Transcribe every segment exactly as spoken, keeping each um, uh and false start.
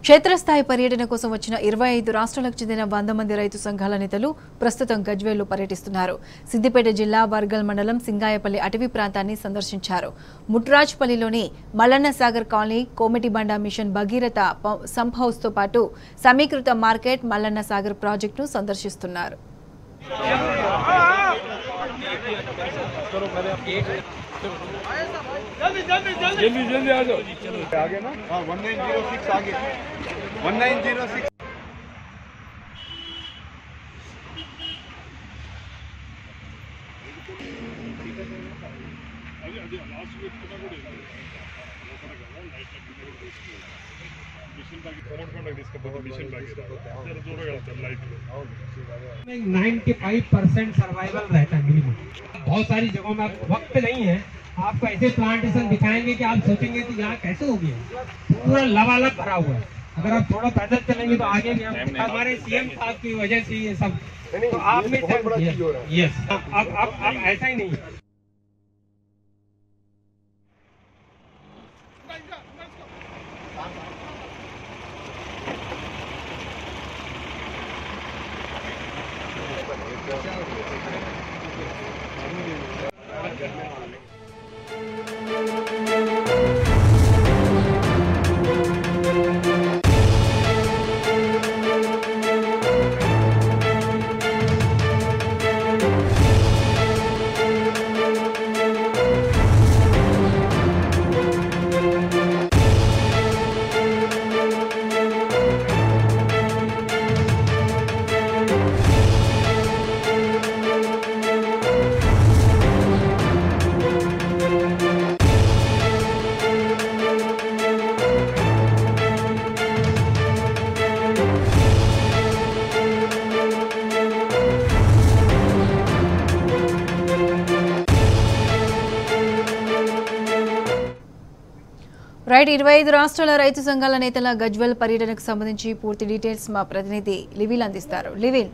క్షేత్రస్థాయి పర్యటన కోసం వచ్చిన ఇరవై ఐదు రాష్ట్రాలకు చెందిన వంద మంది రైతు సంఘాల నేతలు ప్రస్తుతం గజ్వేల్లో పర్యటిస్తున్నారు. సిద్దిపేట జిల్లా వర్గల్ మండలం సింగాయపల్లి అటవీ ప్రాంతాన్ని సందర్శించారు. ముట్రాజ్పల్లిలోని Mallanna Sagar colony, Komatibanda mission Bhagiratha sump house తో పాటు సమీకృత మార్కెట్, మల్లన్న సాగర్ ప్రాజెక్టును సందర్శిస్తున్నారు. जल्दी जल्दी जल्दी जल्दी आ जाओ आगे ना हाँ वन नाइन जीरो सिक्स आगे one nine zero six ninety five percent survival रहता है मिनिमम। बहुत सारी जगहों में वक्त नहीं है, आपको ऐसे प्लांटेशन दिखाएंगे कि आप सोचेंगे कि यहाँ कैसे हो गया, पूरा लबालब भरा हुआ है। अगर आप थोड़ा पैदल चलेंगे तो आगे भी हम हमारे सीएम साहब की वजह से ये सब तो आप में यस अब अब अब ऐसा ही नहीं है। రైట్ ఇరవై ఐదు రాష్ట్రాల రైతు సంఘాల నేతల గజ్వేల్ పర్యటనకు సంబంధించి పూర్తి డీటెయిల్స్ మా ప్రతినిధి లివిల్ అందిస్తారు. లివిల్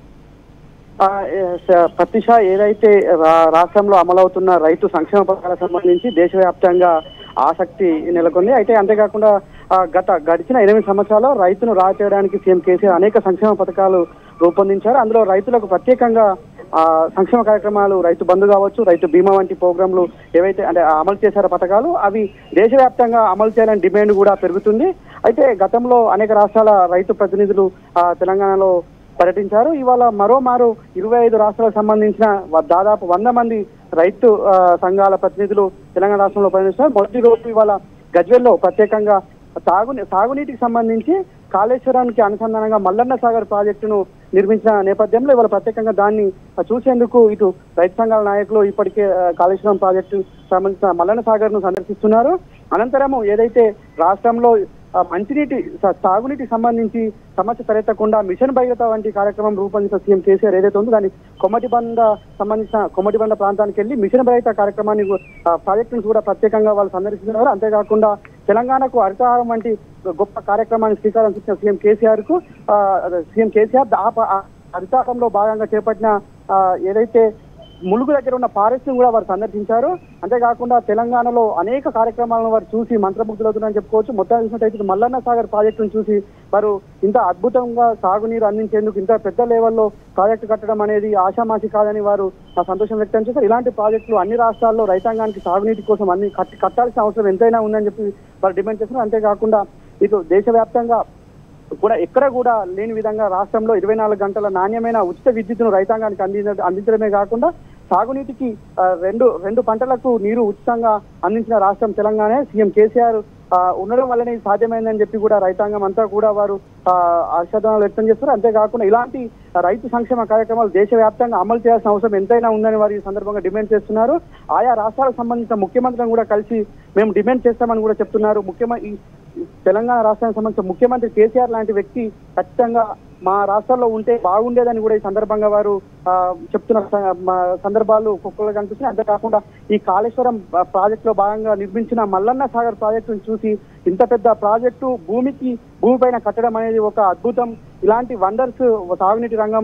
ప్రతిష ఏదైతే రాష్ట్రంలో అమలవుతున్న రైతు సంక్షేమ పథకాలకు సంబంధించి దేశవ్యాప్తంగా ఆసక్తి నెలకొంది. అయితే అంతేకాకుండా గత గడిచిన ఎనిమిది సంవత్సరాల్లో రైతును రాచేయడానికి సీఎం కేసీఆర్ అనేక సంక్షేమ పథకాలు రూపొందించారు. అందులో రైతులకు ప్రత్యేకంగా ఆ సంక్షేమ కార్యక్రమాలు, రైతు బంధు కావచ్చు, రైతు బీమా వంటి ప్రోగ్రాంలు ఏవైతే అంటే అమలు చేశారో పథకాలు అవి దేశవ్యాప్తంగా అమలు చేయాలని డిమాండ్ కూడా పెరుగుతుంది. అయితే గతంలో అనేక రాష్ట్రాల రైతు ప్రతినిధులు ఆ తెలంగాణలో పర్యటించారు. ఇవాళ మరోమారు ఇరవై ఐదు రాష్ట్రాలకు సంబంధించిన దాదాపు వంద మంది రైతు సంఘాల ప్రతినిధులు తెలంగాణ రాష్ట్రంలో పర్యటిస్తున్నారు. మొదటి రోజు ఇవాళ గజ్వేల్లో ప్రత్యేకంగా సాగు సాగునీటికి సంబంధించి కాళేశ్వరానికి అనుసంధానంగా మల్లన్న సాగర్ ప్రాజెక్టును నిర్మించిన నేపథ్యంలో ఇవాళ ప్రత్యేకంగా దాన్ని చూసేందుకు ఇటు రైతు సంఘాల నాయకులు ఇప్పటికే కాళేశ్వరం ప్రాజెక్టు సంబంధించిన మల్లన్న సాగర్ ను సందర్శిస్తున్నారు. అనంతరము ఏదైతే రాష్ట్రంలో మంచినీటి సాగునీటికి సంబంధించి సమస్య తలెత్తకుండా మిషన్ భగీరథ వంటి కార్యక్రమం రూపొందించిన సీఎం కేసీఆర్ ఏదైతే ఉందో దాని కొమ్మటిబండ సంబంధించిన కొమ్మటిబండ ప్రాంతానికి వెళ్లి మిషన్ భగీరథ కార్యక్రమాన్ని ప్రాజెక్టును కూడా ప్రత్యేకంగా వాళ్ళు సందర్శిస్తున్నారు. అంతేకాకుండా తెలంగాణకు హరితహారం వంటి గొప్ప కార్యక్రమాన్ని శ్రీకారం చుట్టిన సీఎం కేసీఆర్ కు సీఎం కేసీఆర్ హరితహారంలో భాగంగా చేపట్టిన ఏదైతే ములుగు దగ్గర ఉన్న ఫారెస్ట్ ను కూడా వారు సందర్శించారు. అంతేకాకుండా తెలంగాణలో అనేక కార్యక్రమాలను వారు చూసి మంత్రముగ్ధులవుతున్నారని చెప్పుకోవచ్చు. మొత్తం చూసినట్టయితే మల్లన్న సాగర్ ప్రాజెక్టును చూసి వారు ఇంత అద్భుతంగా సాగునీరు అందించేందుకు ఇంత పెద్ద లెవెల్లో ప్రాజెక్టు కట్టడం అనేది ఆషామాషి కాదని వారు సంతోషం వ్యక్తం చేశారు. ఇలాంటి ప్రాజెక్టులు అన్ని రాష్ట్రాల్లో రైతాంగానికి సాగునీటి కోసం అన్ని కట్టాల్సిన అవసరం ఎంతైనా ఉందని చెప్పి వారు డిమాండ్ చేస్తున్నారు. అంతేకాకుండా ఇటు దేశవ్యాప్తంగా కూడా ఎక్కడ కూడా లేని విధంగా రాష్ట్రంలో ఇరవై నాలుగు గంటల నాణ్యమైన ఉచిత విద్యుత్తును రైతాంగానికి అందించ అందించడమే కాకుండా సాగునీటికి రెండు రెండు పంటలకు నీరు ఉచితంగా అందించిన రాష్ట్రం తెలంగాణ. సీఎం కేసీఆర్ ఉండడం వల్లనే సాధ్యమైందని చెప్పి కూడా రైతాంగం అంతా కూడా వారు హర్షధ్వానాలు వ్యక్తం చేస్తారు. అంతేకాకుండా ఇలాంటి రైతు సంక్షేమ కార్యక్రమాలు దేశవ్యాప్తంగా అమలు చేయాల్సిన అవసరం ఎంతైనా ఉందని వారు ఈ సందర్భంగా డిమాండ్ చేస్తున్నారు. ఆయా రాష్ట్రాలకు సంబంధించిన ముఖ్యమంత్రులను కూడా కలిసి మేము డిమాండ్ చేస్తామని కూడా చెప్తున్నారు. ముఖ్యమంత్రి తెలంగాణ రాష్ట్రానికి సంబంధించిన ముఖ్యమంత్రి కేసీఆర్ లాంటి వ్యక్తి ఖచ్చితంగా మా రాష్ట్రాల్లో ఉంటే బాగుండేదని కూడా ఈ సందర్భంగా వారు చెప్తున్న సందర్భాలు ఒక్కొక్కరు కనిపిస్తున్నాయి. అంతేకాకుండా ఈ కాళేశ్వరం ప్రాజెక్ట్ లో భాగంగా నిర్మించిన మల్లన్న సాగర్ ప్రాజెక్టును చూసి ఇంత పెద్ద ప్రాజెక్టు భూమికి భూమిపైన కట్టడం అనేది ఒక అద్భుతం. ఇలాంటి వండర్స్ సాగునీటి రంగంలో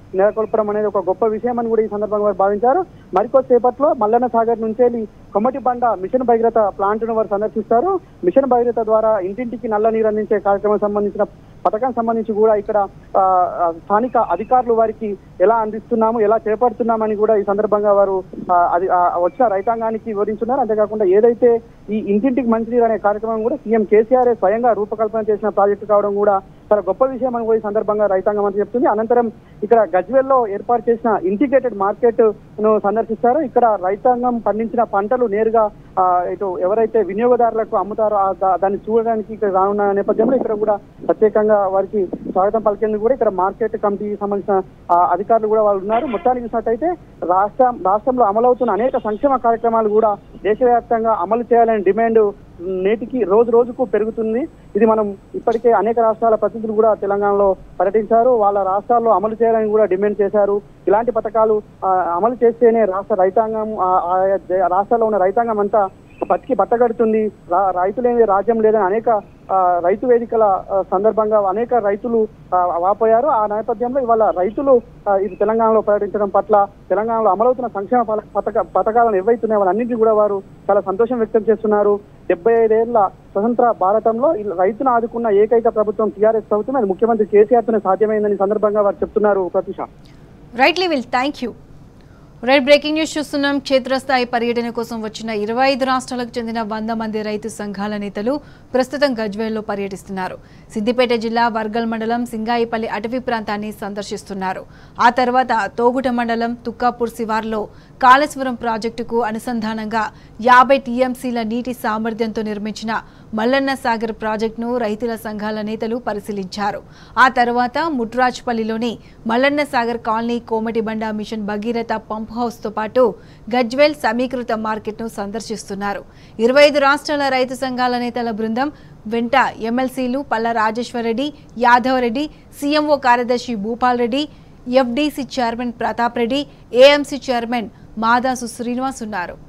నెలకొల్పడం అనేది ఒక గొప్ప విషయం అని కూడా ఈ సందర్భంగా వారు భావించారు. మరికొద్దిసేపట్లో మల్లన్న సాగర్ నుంచి వెళ్ళి కొమ్మటి బండ మిషన్ భగీరథ ప్లాంట్ ను వారు సందర్శిస్తారు. మిషన్ భగీరథ ద్వారా ఇంటింటికి నల్ల నీరు అందించే కార్యక్రమం సంబంధించిన పథకానికి సంబంధించి కూడా ఇక్కడ స్థానిక అధికారులు వారికి ఎలా అందిస్తున్నాము, ఎలా చేపడుతున్నామని కూడా ఈ సందర్భంగా వారు అది వచ్చిన రైతాంగానికి వివరించున్నారు. అంతేకాకుండా ఏదైతే ఈ ఇంటింటికి మంచినీరు అనే కార్యక్రమం కూడా సీఎం కేసీఆర్ స్వయంగా రూపకల్పన చేసిన ప్రాజెక్టు కావడం కూడా చాలా గొప్ప విషయం అని కూడా ఈ సందర్భంగా రైతాంగం మంత్రి చెప్తుంది. అనంతరం ఇక్కడ గజ్వేల్లో ఏర్పాటు చేసిన ఇంటిగ్రేటెడ్ మార్కెట్ ను సందర్శిస్తారు. ఇక్కడ రైతాంగం పండించిన పంటలు నేరుగా ఇటు ఎవరైతే వినియోగదారులకు అమ్ముతారో దాన్ని చూడడానికి ఇక్కడ రానున్న నేపథ్యంలో ఇక్కడ కూడా ప్రత్యేకంగా వారికి స్వాగతం పలికేందుకు కూడా ఇక్కడ మార్కెట్ కమిటీకి సంబంధించిన అధికారులు కూడా వాళ్ళు ఉన్నారు. మొత్తానికి చూసినట్టయితే రాష్ట్రం రాష్ట్రంలో అమలవుతున్న అనేక సంక్షేమ కార్యక్రమాలు కూడా దేశవ్యాప్తంగా అమలు చేయాలనే డిమాండ్ నేటికి రోజు రోజుకు పెరుగుతుంది. ఇది మనం ఇప్పటికే అనేక రాష్ట్రాల ప్రతినిధులు కూడా తెలంగాణలో పర్యటించారు. వాళ్ళ రాష్ట్రాల్లో అమలు చేయాలని కూడా డిమాండ్ చేశారు. ఇలాంటి పథకాలు అమలు చేస్తేనే రాష్ట్ర రైతాంగం రాష్ట్రాల్లో ఉన్న రైతాంగం అంతా బతికి బట్టగడుతుంది. రైతులేని రాజ్యం లేదని అనేక రైతు వేదికల సందర్భంగా అనేక రైతులు వాపోయారు. ఆ నేపథ్యంలో ఇవాళ రైతులు ఇది తెలంగాణలో పర్యటించడం పట్ల తెలంగాణలో అమలవుతున్న సంక్షేమ పథక పథకాలను ఏవైతున్నాయో వాళ్ళన్నింటినీ కూడా వారు చాలా సంతోషం వ్యక్తం చేస్తున్నారు. డెబ్బై ఐదేళ్ల స్వతంత్ర భారతంలో రైతును ఆదుకున్న ఏకైక ప్రభుత్వం టీఆర్ఎస్ ప్రభుత్వం, అది ముఖ్యమంత్రి కేసీఆర్తోనే సాధ్యమైందని సందర్భంగా వారు చెప్తున్నారు. Pratyusha. Right level, thank you. Right, breaking news చూస్తున్నాం. క్షేత్రస్థాయి పర్యటన కోసం వచ్చిన ఇరవై ఐదు రాష్ట్రాలకు చెందిన వంద మంది రైతు సంఘాల నేతలు ప్రస్తుతం గజ్వేల్లో పర్యటిస్తున్నారు. సిద్దిపేట జిల్లా వర్గల్ మండలం సింగాయిపల్లి అటవీ ప్రాంతాన్ని సందర్శిస్తున్నారు. ఆ తర్వాత తోగుట మండలం తుక్కాపూర్ శివార్లో కాళేశ్వరం ప్రాజెక్టుకు అనుసంధానంగా యాభై టీఎంసీల నీటి సామర్థ్యంతో నిర్మించిన మల్లన్న సాగర్ ప్రాజెక్టును రైతుల సంఘాల నేతలు పరిశీలించారు. ఆ తర్వాత ముట్రాజ్పల్లిలోని Mallanna Sagar colony Komatibanda mission Bhagiratha pump house తో పాటు గజ్వేల్ సమీకృత మార్కెట్ ను సందర్శిస్తున్నారు. ఇరవై ఐదు రాష్ట్రాల రైతు సంఘాల నేతల బృందం వెంట ఎమ్మెల్సీలు పల్ల రాజేశ్వరరెడ్డి, యాదవ్ రెడ్డి, సీఎంఓ కార్యదర్శి Bhupal Reddy, FDC chairman Pratap Reddy, AMC chairman Madasu Srinivas ఉన్నారు.